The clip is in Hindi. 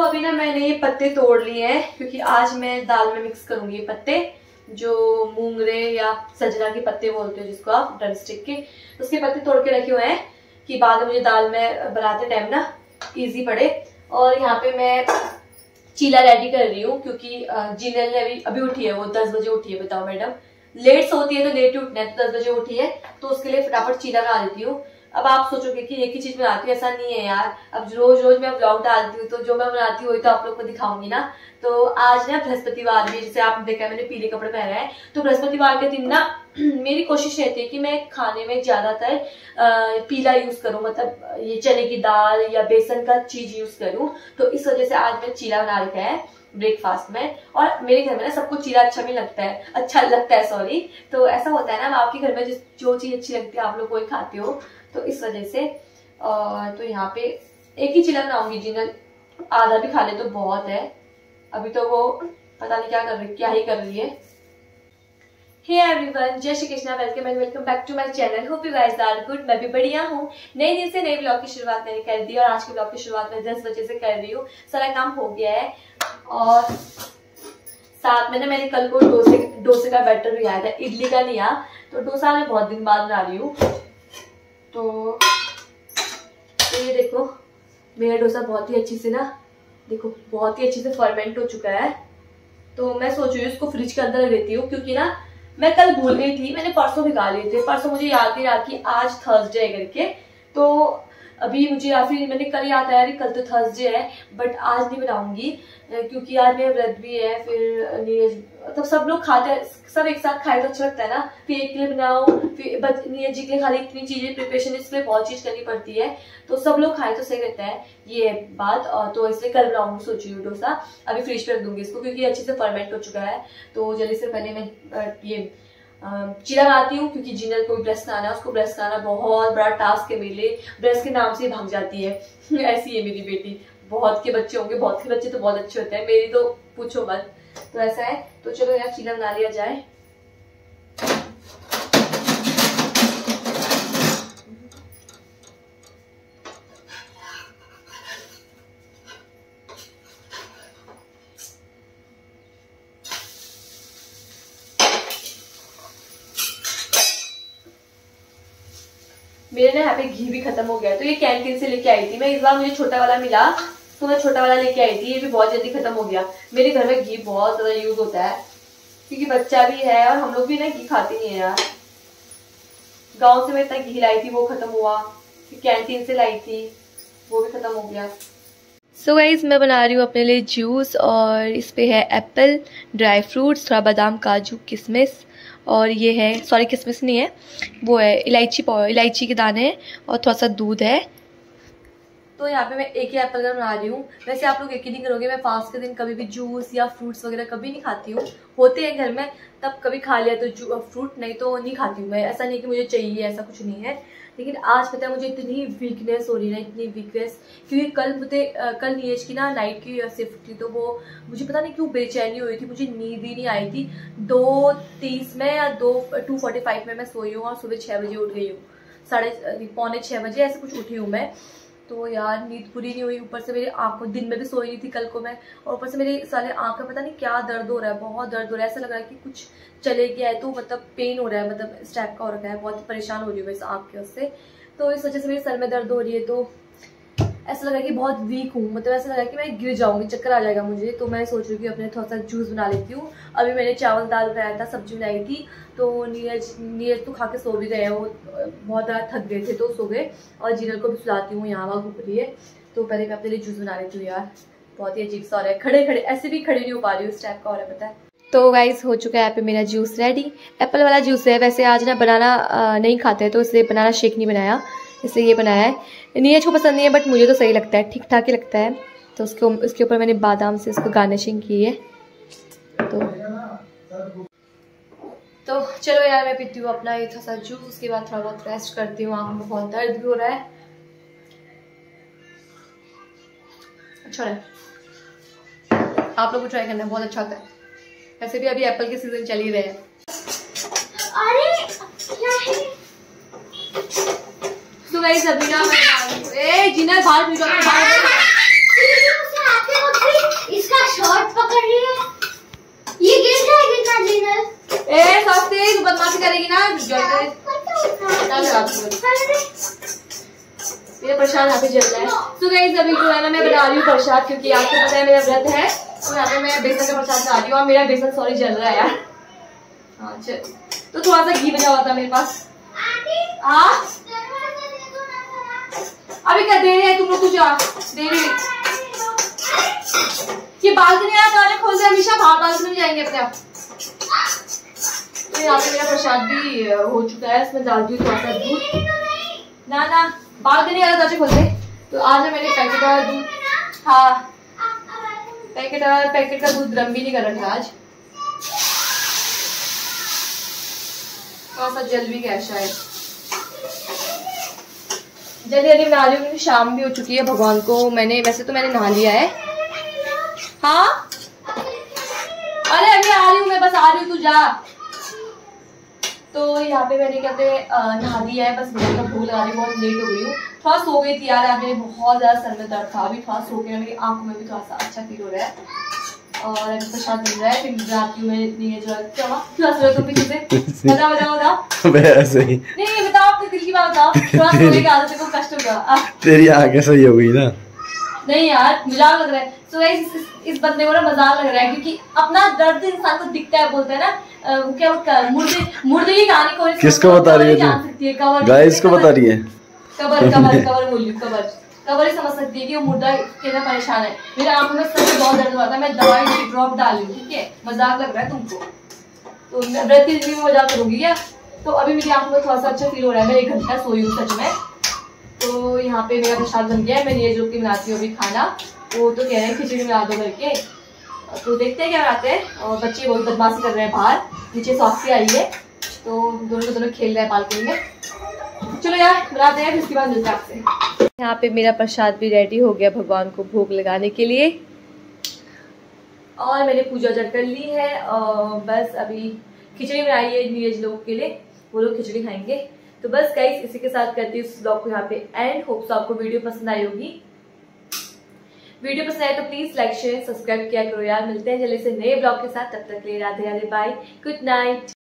अभी ना मैंने ये पत्ते तोड़ लिए हैं क्योंकि आज मैं दाल में मिक्स करूंगी ये पत्ते, जो मूंगरे या सजना के पत्ते बोलते हो जिसको आप, ड्रमस्टिक के। उसके पत्ते तोड़ के रखे हुए हैं कि बाद में मुझे दाल में बनाते टाइम ना इजी पड़े। और यहाँ पे मैं चीला रेडी कर रही हूँ क्योंकि जिनल ने अभी उठी है, वो 10 बजे उठी है। बताओ मैडम, लेट सोती है तो लेट ही उठना है, तो 10 बजे उठी है तो उसके लिए फटाफट चीला बना देती हूँ। अब आप सोचोगे कि एक ही चीज बनाती हूँ, ऐसा नहीं है यार। अब रोज रोज मैं ब्लॉग डालती हूँ तो जो मैं बनाती हूँ वही तो आप लोग को दिखाऊंगी ना। तो आज ना बृहस्पतिवार में, जैसे आपने देखा मैंने पीले कपड़े पहने हैं, तो बृहस्पतिवार के दिन ना मेरी कोशिश रहती है कि मैं खाने में ज्यादातर पीला यूज करूं, मतलब ये चने की दाल या बेसन का चीज यूज करूं। तो इस वजह से आज मैं चीला बना रखा है ब्रेकफास्ट में। और मेरे घर में ना सबको चीला अच्छा लगता है सॉरी। तो ऐसा होता है ना, आपके घर में जो चीज अच्छी लगती है आप लोग वही खाते हो, तो इस वजह से। तो यहाँ पे एक ही चीला बनाऊंगी, जिन्हें आधा भी खा ले तो बहुत है। अभी तो वो पता नहीं क्या ही कर रही है। हे एवरीवन, जय Shri Krishna, welcome back to my channel. Hope you guys are good. मैं भी बढ़िया हूँ। नए दिन से नए ब्लॉग की शुरुआत मैंने कर दी और आज के ब्लॉग की शुरुआत मैं 10 बजे से कर रही हूँ। सारा काम हो गया है और साथ में ना मैंने कल को डोसे का बैटर भी आया था, इडली का नहीं आया। तो डोसा मैं बहुत दिन बाद बना रही हूँ। तो ये देखो मेरा डोसा बहुत ही अच्छे से ना, देखो बहुत ही अच्छे से फर्मेंट हो चुका है। तो मैं सोच रही हूँ इसको फ्रिज के अंदर रख देती हूँ क्योंकि ना मैं कल भूल गई थी, मैंने परसों भिगा लिए थे। परसों मुझे याद नहीं रहा कि आज थर्सडे है करके। तो अभी मुझे या फिर मैंने कल याद आया कल तो थर्सडे है, बट आज नहीं बनाऊंगी क्योंकि आज मेरा व्रत भी है। फिर मतलब सब लोग खाते हैं, सब एक साथ खाए तो अच्छा लगता है ना। फिर एक के लिए बनाओ, फिर नीरज जी के लिए खाली इतनी चीजें प्रिपरेशन, इसलिए बहुत चीज करनी पड़ती है। तो सब लोग खाए तो सही रहता है, ये बात। और तो इसलिए कल बनाऊंगी सोची हूँ डोसा। अभी फ्रिज पे रख दूंगी इसको क्योंकि अच्छे से फर्मेंट हो चुका है। तो जल्दी से पहले मैं ये चीला बनाती हूँ क्योंकि जिनल को ब्रश कराना है। उसको ब्रश कराना बहुत बड़ा टास्क है मेरे लिए, ब्रश के नाम से भाग जाती है ऐसी है मेरी बेटी। बहुत के बच्चे होंगे, बहुत के बच्चे तो बहुत अच्छे होते हैं, मेरी तो पूछो मत। तो ऐसा है। तो चलो यार चीला बना लिया जाए। मेरे ना यहाँ पे घी भी खत्म हो गया है, तो ये कैंटीन से लेके आई थी मैं। इस बार मुझे छोटा वाला मिला तो मैं छोटा वाला लेके आई थी। ये भी बहुत जल्दी खत्म हो गया। मेरे घर में घी बहुत ज्यादा यूज होता है क्योंकि बच्चा भी है और हम लोग भी ना घी खाते नहीं है यार। गांव से मैं इतना घी लाई थी वो खत्म हुआ, फिर कैंटीन से लाई थी वो भी खत्म हो गया। सो गाइज मैं बना रही हूँ अपने लिए जूस और इस पे है एप्पल, ड्राई फ्रूट्स, थोड़ा बादाम, काजू, किशमिश और ये है, सॉरी किशमिश नहीं है, वो है इलायची के दाने हैं और थोड़ा सा दूध है। तो यहाँ पे मैं एक ही एप्पल का बना रही हूँ। वैसे आप लोग यकीन नहीं करोगे, मैं फास्ट के दिन कभी भी जूस या फ्रूट्स वगैरह कभी नहीं खाती हूँ। होते हैं घर में तब कभी खा लिया तो फ्रूट, नहीं तो नहीं खाती हूँ मैं। ऐसा नहीं कि मुझे चाहिए, ऐसा कुछ नहीं है। लेकिन आज पता है मुझे इतनी वीकनेस हो रही है, इतनी वीकनेस, क्योंकि कल नीरज की ना नाइट की शिफ्ट थी। तो वो मुझे पता नहीं क्यों बेचैनी हुई थी, मुझे नींद ही नहीं आई थी। 2:30 में या 2:45 में मैं सोई हूँ और सुबह 6 बजे उठ गई हूँ, पौने 6 बजे ऐसे कुछ उठी हूँ मैं। तो यार नींद पूरी नहीं हुई, ऊपर से मेरी आंखों, दिन में भी सोई नहीं थी कल को मैं, और ऊपर से मेरे सारे आंख में पता नहीं क्या दर्द हो रहा है, बहुत दर्द हो रहा है। ऐसा लग रहा है कि कुछ चले गया है, तो मतलब पेन हो रहा है, मतलब इस टाइप का हो रखा है। बहुत परेशान हो रही हूँ इस आंख के उससे। तो इस वजह से मेरे सर में दर्द हो रही है। तो ऐसा लगा कि बहुत वीक हूँ, मतलब ऐसा लगा कि मैं गिर जाऊंगी, चक्कर आ जाएगा मुझे। तो मैं सोच रही हूँ कि अपने थोड़ा सा जूस बना लेती हूँ। अभी मैंने चावल दाल बनाया था, सब्जी बनाई थी। तो नीरज तो खा के सो भी गए, वो बहुत ज़्यादा थक गए थे तो सो गए। और जिनल को भी सुलाती हूँ, यहाँ वहाँ घूम रही है। तो पहले मैं अपने लिए जूस बना लेती हूँ यार। बहुत ही अजीब सा हो रहा है, खड़े ऐसे भी खड़े नहीं हो पा रही हूँ, इस टाइप का हो रहा है पता है। तो गाइस हो चुका है यहाँ पे मेरा जूस रेडी। एप्पल वाला जूस है। वैसे आज ना बनाना नहीं खाते हैं तो इसलिए बनाना शेक नहीं बनाया, इसलिए ये बनाया है। नीरज को पसंद नहीं है बट मुझे तो सही लगता है, ठीक ठाक ही लगता है। तो उसके ऊपर मैंने बादाम से इसको गार्निशिंग की है। तो चलो यार मैं पीती हूँ अपना ये थोड़ा सा जूस, उसके बाद थोड़ा बहुत रेस्ट करती हूँ। आँख में बहुत दर्द भी हो रहा है। अच्छा है, आप लोग को ट्राई करना है, बहुत अच्छा होता है। वैसे भी अभी एप्पल के सीजन चल ही रहे हैं। तो गाइस अभी ना मैं जिन्हें बाहर प्रसाद यहाँ पे जल रहा है। तो गाइस अभी जो है ना मैं बना रही हूँ प्रसाद, क्योंकि आपको पता है मेरा व्रत है, तो यहाँ पे मैं बेसन का प्रसाद बना रही हूँ। और मेरा बेसन सॉरी जल रहा है यार। हाँ चल, तो थोड़ा सा घी बचा हुआ था मेरे पास। हाँ अभी क्या दे रहे हैं तुम लोग, तुझे दे रही। ये बालकनी यार खोल दे, हमेशा बाहर बालकनी में जाएंगे अपने आप। तो यहाँ पे मेरा प्रसाद भी हो चुका है, इसमें डाल दी थोड़ा सा दूध। ना बालकनी वाला दरवाजा खोल दे। तो आज मैंने पैकेट वाला दूध, हाँ पैकेट का दूध गर्म भी नहीं कर रखा आज, थोड़ा सा जल भी गया शायद। जल्दी बना रही हूँ क्योंकि शाम भी हो चुकी है। भगवान को वैसे तो मैंने नहा लिया है। हाँ अरे अभी आ रही हूँ मैं, बस आ रही हूँ, तू जा। तो यहाँ पे मैंने कहते नहा दिया है, बस भगवान का भोग लगाने बहुत लेट हो गई हूँ। थोड़ा सो गई थी यार, आज मेरे बहुत ज्यादा सर में दर्द था। अभी थोड़ा सो के मेरी आंखों में भी थोड़ा सा अच्छा फील हो रहा है। और अभी प्रसाद मिल रहा है, फिर जाती हूँ मैं। नहीं जो क्या तुम पीछे से बताओ ऐसे ही नहीं बताओ, अपने दिल की बात बताओ। थोड़ा सोने की आदत को कष्ट होगा। तेरी आंखें सही हो गई ना। नहीं यार मजाक लग रहा है। तो इस बंदे को ना मजाक लग रहा है, क्योंकि अपना दर्द इंसान को दिखता है, बोलते हैं ना क्या मुर्दे की कहानी को किसको बता रही है तू? गाइस को बता रही है। कबर बोलिए, कबर ही समझ सकती है कि वो मुर्दा कितना परेशान है। मेरे आंखों में सर में बहुत दर्द हुआ था, मैं दवाई ड्रॉप डाली हूँ, ठीक है। मजाक लग रहा है तुमको, तो व्रत की जिंदगी में मजाक करूंगी क्या? तो अभी मेरी आंखों में थोड़ा सा अच्छा फील हो रहा है। मैं 1 घंटा सोई हूँ सच में। तो यहाँ पे मेरा प्रसाद बन गया है। मैं ये जो की बनाती हूँ अभी खाना, वो तो कह रहे हैं खिचड़ी बना दो करके। तो देखते हैं क्या बनाते हैं। और बच्चे बहुत बदमाशी कर रहे हैं बाहर, नीचे सॉक्सी आई है, तो दोनों खेल रहे हैं बालकनी में। चलो यार बनाते हैं, फिर उसके बाद मिलते हैं आपसे। यहाँ पे मेरा प्रसाद भी रेडी हो गया भगवान को भोग लगाने के लिए, और मैंने पूजा वूजा कर ली है। और बस अभी खिचड़ी बनाई है नीरज लोग के लिए, वो लोग खिचड़ी खाएंगे। तो बस गाइस इसी के साथ करती हूँ इस ब्लॉग को यहाँ पे एंड। होप सो आपको वीडियो पसंद आई होगी। वीडियो पसंद आए तो प्लीज लाइक शेयर सब्सक्राइब किया करो यार। मिलते हैं जल्दी से नए ब्लॉग के साथ, तब तक के लिए Radhe Radhe, bye, good night.